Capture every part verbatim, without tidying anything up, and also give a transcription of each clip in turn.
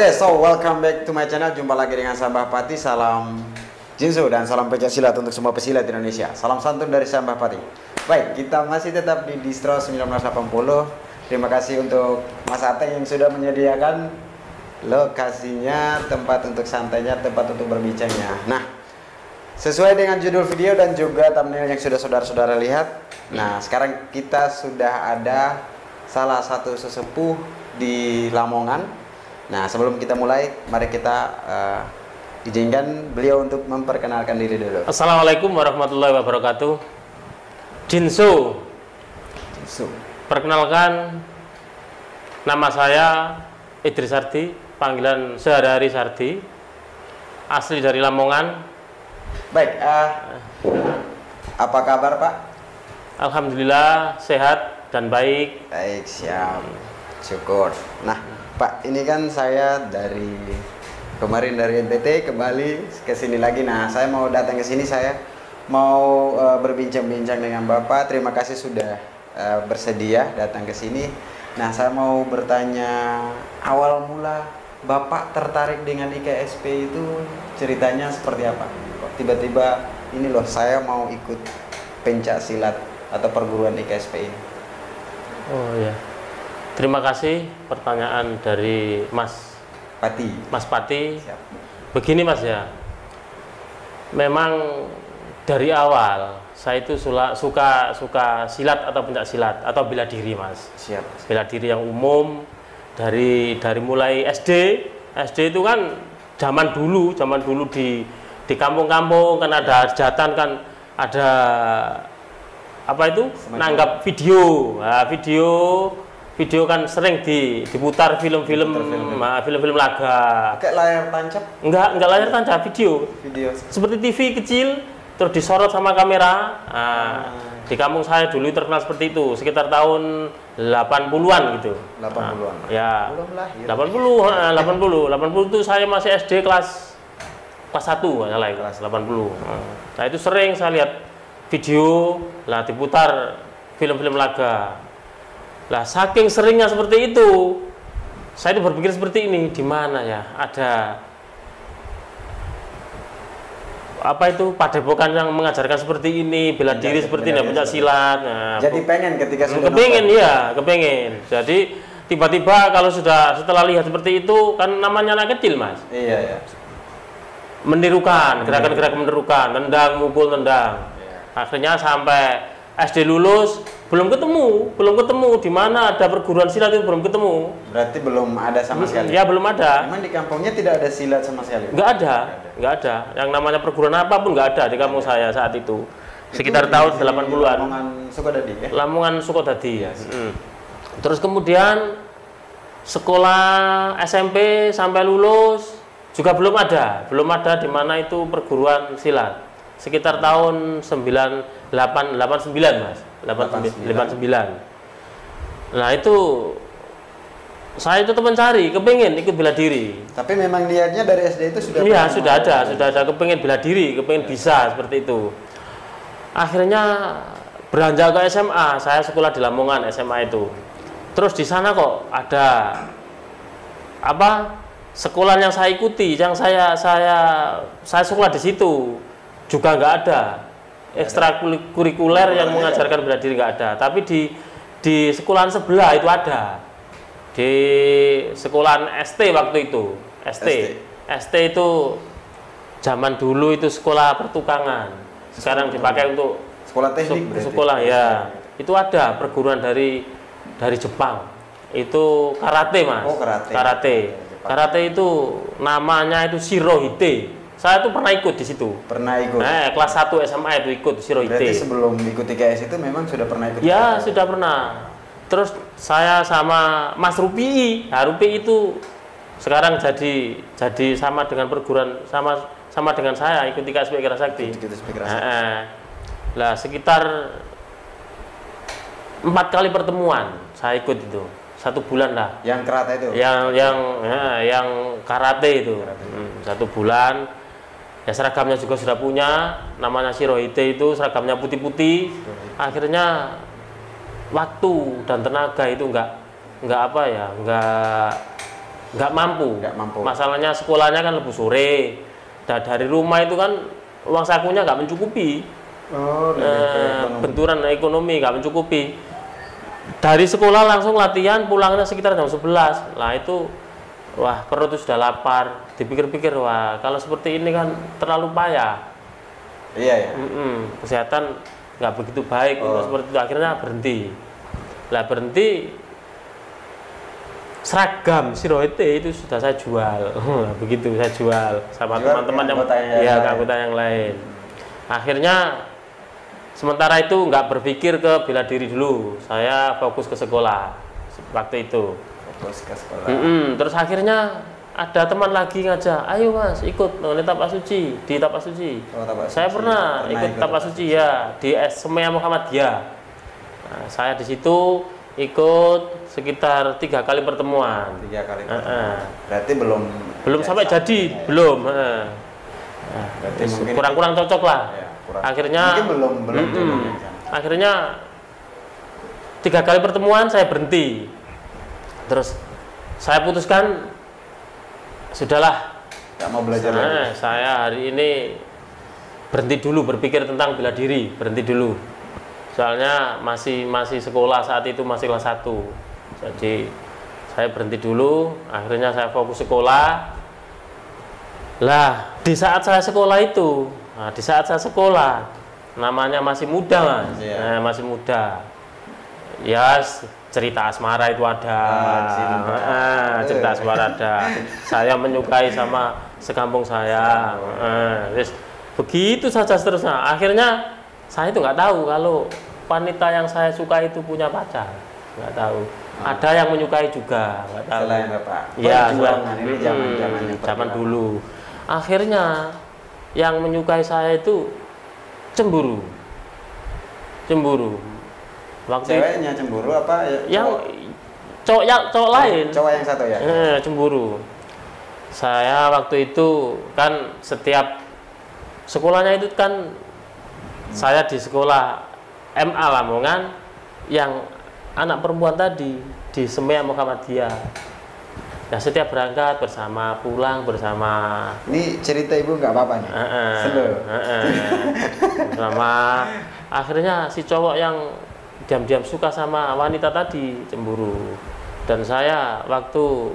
Oke, okay, so welcome back to my channel. Jumpa lagi dengan Sambah Pati. Salam Jinsu dan salam pencak silat untuk semua pesilat Indonesia. Salam santun dari Sambah Pati. Baik, kita masih tetap di Distro seribu sembilan ratus delapan puluh. Terima kasih untuk Mas Ateng yang sudah menyediakan lokasinya, tempat untuk santainya, tempat untuk berbincangnya. Nah, sesuai dengan judul video dan juga thumbnail yang sudah saudara-saudara lihat. Nah, sekarang kita sudah ada salah satu sesepuh di Lamongan. Nah, sebelum kita mulai, mari kita uh, izinkan beliau untuk memperkenalkan diri dulu. Assalamualaikum warahmatullahi wabarakatuh. Jinsu. Jinsu. Perkenalkan, nama saya Idris Sardi, panggilan sehari-hari Sardi, asli dari Lamongan. Baik, uh, apa kabar Pak? Alhamdulillah sehat dan baik. Baik, siap. Syukur. Nah, Pak, ini kan saya dari kemarin dari N T T kembali ke sini lagi. Nah, saya mau datang ke sini, saya mau uh, berbincang-bincang dengan Bapak. Terima kasih sudah uh, bersedia datang ke sini. Nah, saya mau bertanya, awal mula Bapak tertarik dengan I K S P itu ceritanya seperti apa? Kok tiba-tiba ini loh, saya mau ikut pencak silat atau perguruan I K S P ini? Oh ya. Terima kasih pertanyaan dari Mas Pati. Mas Pati. Siap. Begini Mas ya, memang dari awal saya itu suka suka, suka silat atau pencak silat atau bela diri Mas. Siap. Bela diri yang umum dari dari mulai S D. S D itu kan zaman dulu, zaman dulu di di kampung-kampung kan ada hajatan, kan ada apa itu? Semacam nanggap video. Nah, video video kan sering di, diputar film-film film-film laga. Kayak layar tancap? Enggak, enggak layar tancap, video. Video. Seperti T V kecil, terus disorot sama kamera. Nah, hmm. Di kampung saya dulu terkenal seperti itu, sekitar tahun delapan puluhan gitu. delapan puluhan. Nah, ya. Belum lahir. delapan puluh, delapan puluh. delapan puluh itu saya masih S D kelas kelas satu, salah ya, kelas delapan puluh. Nah, itu sering saya lihat video lah diputar film-film laga. Lah, saking seringnya seperti itu, saya itu berpikir seperti ini, di mana ya ada apa itu padepokan yang mengajarkan seperti ini, bela diri ya, seperti ini, pencak silat. Nah, jadi pengen ketika sudah kepengen nonton. Ya, kepengen. Jadi tiba-tiba kalau sudah setelah lihat seperti itu, kan namanya anak kecil Mas. Iya ya. Menirukan, gerakan-gerakan menirukan, tendang, mukul, tendang. Ya. Akhirnya sampai S D lulus belum ketemu, belum ketemu di mana ada perguruan silat itu belum ketemu. Berarti belum ada sama sekali. Ya, belum ada. Memang di kampungnya tidak ada silat sama sekali. Nggak ada, nggak ada. Yang namanya perguruan apapun nggak ada di kampung saya saat itu. Sekitar itu tahun delapan puluhan. Lamongan Sukodadi ya. Lamongan Sukodadi ya. Hmm. Terus kemudian sekolah S M P sampai lulus juga belum ada, belum ada di mana itu perguruan silat. Sekitar tahun sembilan delapan delapan sembilan Mas, delapan sembilan. Nah, itu saya itu mencari, kepengen ikut bela diri. Tapi memang niatnya dari S D itu sudah. Iya, sudah ada, sudah ada kepengen bela diri, kepengen bisa seperti itu. Akhirnya beranjak ke S M A, saya sekolah di Lamongan S M A itu. Terus di sana kok ada apa? Sekolah yang saya ikuti, yang saya saya saya sekolah di situ juga nggak ada ekstrakurikuler yang mengajarkan bela diri, nggak ada. Tapi di di sekolahan sebelah itu ada, di sekolahan S T waktu itu. S T S T itu zaman dulu itu sekolah pertukangan, sekarang dipakai untuk sekolah teknik. Sekolah ya, itu ada perguruan dari dari Jepang, itu karate Mas. Oh, karate. Karate. Karate itu namanya itu Shirohite. Saya tuh pernah ikut di situ. Pernah ikut. Nah, kelas satu S M A itu ikut Shirohite. Berarti sebelum ikut I K S itu memang sudah pernah ikut? Ya, sudah pernah. Terus saya sama Mas Rupi, nah, Rupi itu sekarang jadi jadi sama dengan perguruan sama sama dengan saya ikut I K S P Kerasakti. Nah, lah sekitar empat kali pertemuan saya ikut itu. Satu bulan lah. Yang karate itu? Yang yang ya, yang karate itu. Karate. Hmm, satu bulan. Ya, seragamnya juga sudah punya, namanya Shirohite itu seragamnya putih-putih. Akhirnya waktu dan tenaga itu enggak enggak apa ya, enggak nggak mampu. Nggak mampu. Masalahnya sekolahnya kan lebih sore. Dan dari rumah itu kan uang sakunya nggak mencukupi. Oh, eh, benturan ekonomi nggak mencukupi. Dari sekolah langsung latihan, pulangnya sekitar jam sebelas. Lah itu, wah perut itu sudah lapar. Dipikir-pikir, wah kalau seperti ini kan terlalu payah. Iya ya. Mm-mm, kesehatan nggak begitu baik Oh. untuk seperti itu. Akhirnya berhenti. Lah berhenti, seragam Siroete itu sudah saya jual. Begitu saya jual sama Jual teman-teman ke yang, anggota yang ya, lain. ke anggota yang lain. Akhirnya sementara itu nggak berpikir ke bela diri dulu, saya fokus ke sekolah waktu itu. Fokus ke sekolah. Mm-mm, terus akhirnya ada teman lagi ngajak, ayo mas ikut di tapak suci, di tapak suci. Oh, tapak Saya suci. pernah, Pernah ikut ikut tapak tapak suci ya di S M A Muhammadiyah. Nah, saya di situ ikut sekitar tiga kali pertemuan. Tiga kali. Uh-uh. Berarti belum Belum ya, sampai jadi, ya. belum. uh. Nah, Berarti mungkin- kurang-kurang cocok lah. Ya, kurang. Akhirnya mungkin belum belum mm-mm. jodohnya, kan? Akhirnya tiga kali pertemuan saya berhenti. Terus saya putuskan sudahlah. Nggak mau belajar lagi. Nah, saya hari ini berhenti dulu berpikir tentang bela diri, berhenti dulu. Soalnya masih masih sekolah saat itu masih kelas satu. Jadi saya berhenti dulu, akhirnya saya fokus sekolah. Lah, di saat saya sekolah itu, nah, di saat saya sekolah, namanya masih muda mas, Iya. nah, masih muda. Ya s- cerita asmara itu ada, Ah, cinta. Ah, cerita asmara ada. Saya menyukai sama sekampung saya. Ah, terus begitu saja seterusnya. Akhirnya saya itu nggak tahu kalau wanita yang saya suka itu punya pacar, nggak tahu. Ada yang menyukai juga, nggak tahu. Selain Bapak. Ya, Perjuangan ini mm, zaman-zaman yang zaman perjuangan. dulu. Akhirnya yang menyukai saya itu cemburu, cemburu. Waktu itu, Ceweknya cemburu apa ya? yang cowok? cowok yang cowok lain, Cowok yang satu ya? eh, cemburu. Saya waktu itu kan setiap sekolahnya itu kan saya di sekolah M A Lamongan yang anak perempuan tadi di S M A Muhammadiyah. Nah, setiap berangkat bersama, pulang bersama. Ini cerita ibu nggak apa-apa nih? Heeh, Slow. heeh. Bersama. Akhirnya si cowok yang diam-diam suka sama wanita tadi cemburu. Dan saya waktu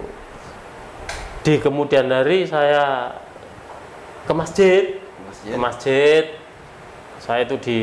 di kemudian hari saya ke masjid, Masjid. ke masjid. Saya itu di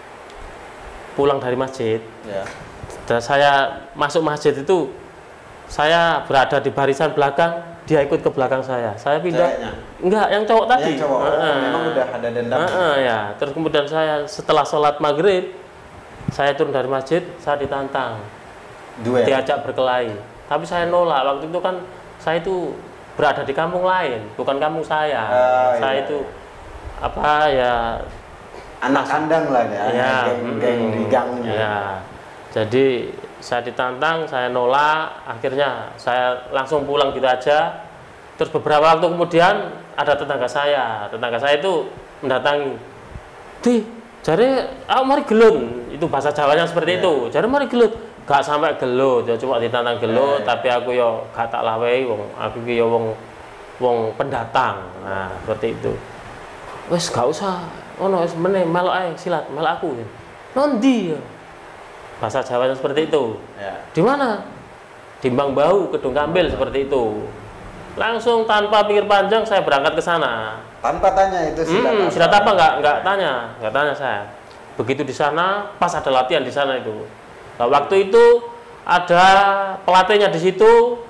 pulang dari masjid. Ya. Dan saya masuk masjid itu saya berada di barisan belakang, dia ikut ke belakang saya. Saya pindah. Ceweknya? Enggak, yang cowok tadi. Yang cowok. Oh, Heeh. memang udah ada dendam. Heeh, ya. Terus kemudian saya setelah sholat maghrib, saya turun dari masjid, saya ditantang, Duel. diajak berkelahi. Tapi saya nolak. Waktu itu kan saya itu berada di kampung lain, bukan kampung saya. Oh, saya iya. itu apa ya? Anak kandang lah ya. Ya, Geng-geng mm, di gangnya. ya. Jadi saya ditantang, saya nolak, akhirnya saya langsung pulang gitu aja. Terus beberapa waktu kemudian ada tetangga saya, tetangga saya itu mendatangi, di, jadi aku mari gelut, itu bahasa Jawanya seperti Yeah. itu. Jadi mari gelut, gak sampai gelut, ya cuma ditantang gelut, Yeah. tapi aku yo gak tak lawei, wong aku ki yo wong wong pendatang, nah seperti itu. Wes gak usah, ono wes meneh melok ae silat, melok aku. Nondi ya. Bahasa Jawanya seperti itu. Ya. Di mana? Di Mbang Bau, Kedung Kambil seperti itu. Langsung tanpa pikir panjang saya berangkat ke sana. Tanpa tanya itu silat Hmm, apa? silat apa enggak enggak tanya, enggak tanya saya. Begitu di sana, pas ada latihan di sana itu. Nah, waktu itu ada pelatihnya di situ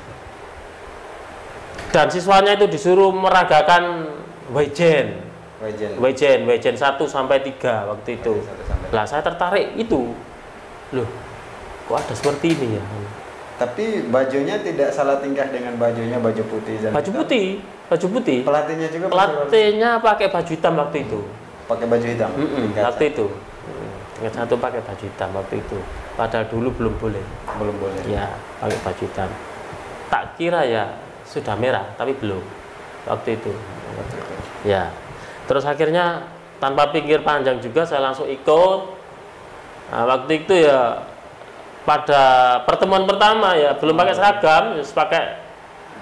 dan siswanya itu disuruh meragakan Weijen. Wejen. Weijen, Weijen satu sampai tiga waktu itu. Satu sampai- Lah saya tertarik itu. Loh, kok ada seperti ini ya? Tapi bajunya tidak salah tingkah dengan bajunya baju putih dan Baju hitam. putih, baju putih. Pelatihnya juga pakai Pelatihnya pakai baju hitam waktu itu. baju- pakai baju hitam. Mm-mm, Tingkat waktu itu. Mm, tingkat satu pakai baju hitam waktu itu. Padahal dulu belum boleh. belum boleh. Ya, pakai baju hitam. Tak kira ya sudah merah, tapi belum waktu itu. Ya. Terus akhirnya tanpa pikir panjang juga saya langsung ikut. Nah, waktu itu ya pada pertemuan pertama ya belum pakai seragam, ya pakai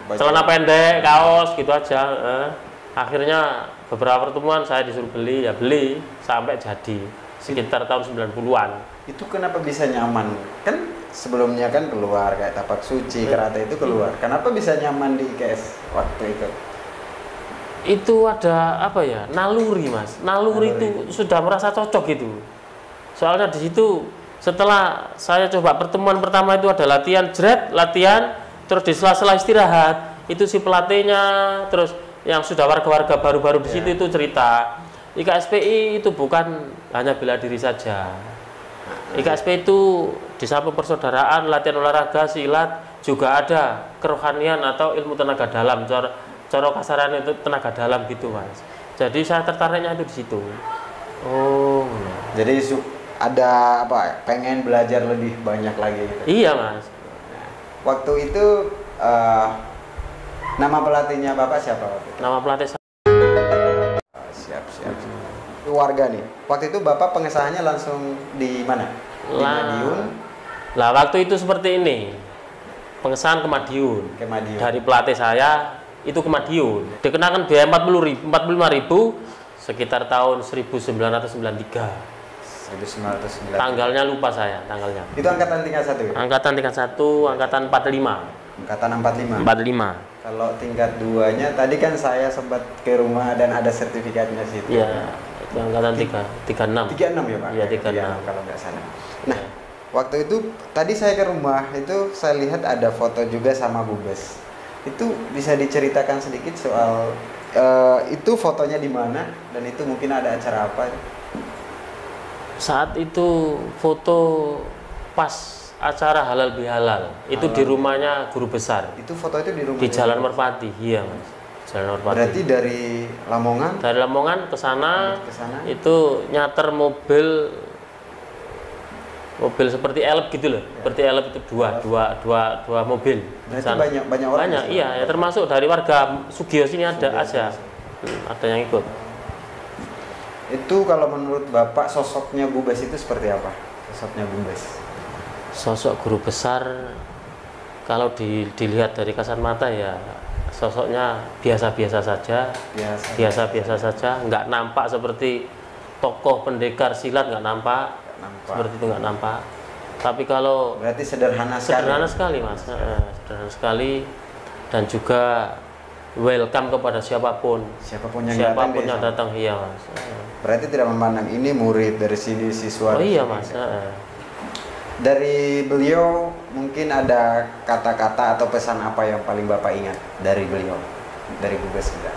Baju. celana pendek, kaos gitu aja. Eh. Akhirnya beberapa pertemuan saya disuruh beli, ya beli sampai jadi sekitar tahun sembilan puluhan. Itu kenapa bisa nyaman? Kan sebelumnya kan keluar kayak tapak suci, karate itu keluar. Kenapa bisa nyaman di I K S waktu itu? Itu ada apa ya? Naluri, Mas. Naluri, naluri. Itu sudah merasa cocok gitu. Soalnya di situ setelah saya coba pertemuan pertama itu ada latihan jret, latihan, terus di sela-sela istirahat itu si pelatihnya, terus yang sudah warga-warga baru-baru di situ yeah. itu cerita I K S P I itu bukan hanya bela diri saja. I K S P I itu di samping persaudaraan, latihan olahraga, silat, juga ada kerohanian atau ilmu tenaga dalam. Cara, cara kasarannya itu tenaga dalam gitu, Mas. Jadi saya tertariknya itu di situ. Oh. Jadi ada apa? Pengen belajar lebih banyak lagi gitu. Iya, Mas. Nah, waktu itu uh, nama pelatihnya Bapak siapa waktu itu? Nama pelatih saya. Oh, siap, siap. Hmm. Warga nih. Waktu itu Bapak pengesahannya langsung di mana? Di lah, Madiun. Lah waktu itu seperti ini. Pengesahan ke Madiun. Ke Madiun. Dari pelatih saya itu ke Madiun. Dikenakan biaya empat puluh ribu, empat puluh lima ribu sekitar tahun seribu sembilan ratus sembilan puluh tiga. seribu sembilan ratus sembilan puluh tiga. Tanggalnya lupa saya, tanggalnya. Itu angkatan tingkat satu ya? Angkatan tingkat satu, angkatan empat puluh lima. Angkatan empat puluh lima. empat puluh lima. Kalau tingkat duanya tadi kan saya sempat ke rumah dan ada sertifikatnya situ. Iya, itu angkatan tiga, tiga puluh enam. tiga puluh enam ya, Pak? Iya, tiga puluh enam kalau nggak salah. Nah, waktu itu tadi saya ke rumah itu saya lihat ada foto juga sama Bubes. Itu bisa diceritakan sedikit soal uh, itu fotonya di mana dan itu mungkin ada acara apa? Saat itu foto pas acara halal bihalal itu halal. Di rumahnya guru besar. Itu foto itu di rumah di Jalan Merpati, iya Mas. Jalan Merpati. Berarti dari Lamongan? Dari Lamongan ke sana itu nyater mobil mobil seperti elep gitu loh. Ya. Seperti elep itu dua, dua, dua, dua mobil. Berarti banyak banyak orang. Banyak, iya, ya, termasuk dari warga Sugio sini ada Sugio aja. Hmm, ada yang ikut. Itu kalau menurut Bapak sosoknya Bubes itu seperti apa? Sosoknya Bubes. Sosok guru besar kalau di, dilihat dari kasat mata ya sosoknya biasa-biasa saja, biasa-biasa saja, nggak nampak seperti tokoh pendekar silat, nggak nampak, nampak, seperti itu nggak nampak. Tapi kalau berarti sederhana sekali, sederhana sekali mas, nah, sederhana sekali dan juga welcome kepada siapapun, siapapun yang siapapun datang, yang datang, iya mas. Berarti tidak memandang ini murid dari sini siswa. Oh iya mas. Nah. Dari beliau mungkin ada kata-kata atau pesan apa yang paling Bapak ingat dari beliau, dari Bubes kita?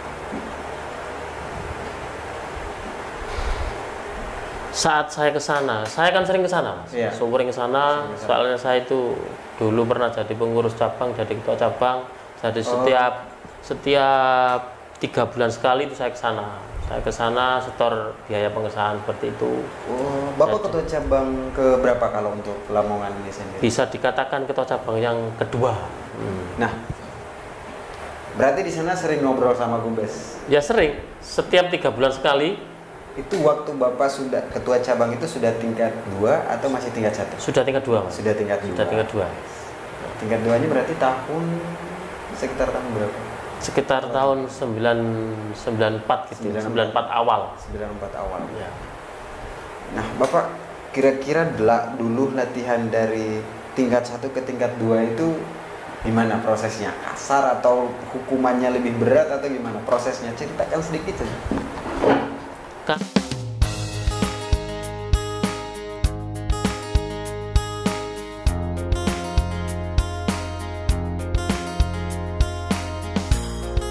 Saat saya ke sana, saya kan sering ke sana, Mas. Iya. Sering ke sana, soalnya saya itu dulu pernah jadi pengurus cabang, jadi ketua cabang. Jadi oh. setiap setiap tiga bulan sekali itu saya ke sana. Saya ke sana setor biaya pengesahan seperti itu. Oh, Bapak ketua cabang ke berapa kalau untuk Lamongan ini sendiri? Bisa dikatakan ketua cabang yang kedua. Hmm. Nah, berarti di sana sering ngobrol sama Bubes? Ya sering, setiap tiga bulan sekali. Itu waktu Bapak sudah ketua cabang itu sudah tingkat dua atau masih tingkat satu? Sudah tingkat dua, Mas. Sudah tingkat dua. Sudah tingkat dua. Tingkat duanya berarti tahun sekitar tahun berapa? Sekitar tahun sembilan sembilan empat gitu, sembilan empat awal. sembilan empat awal. Ya. Nah, Bapak kira-kira dulu latihan dari tingkat satu ke tingkat dua itu gimana prosesnya? Kasar atau hukumannya lebih berat atau gimana prosesnya? Ceritakan sedikit saja.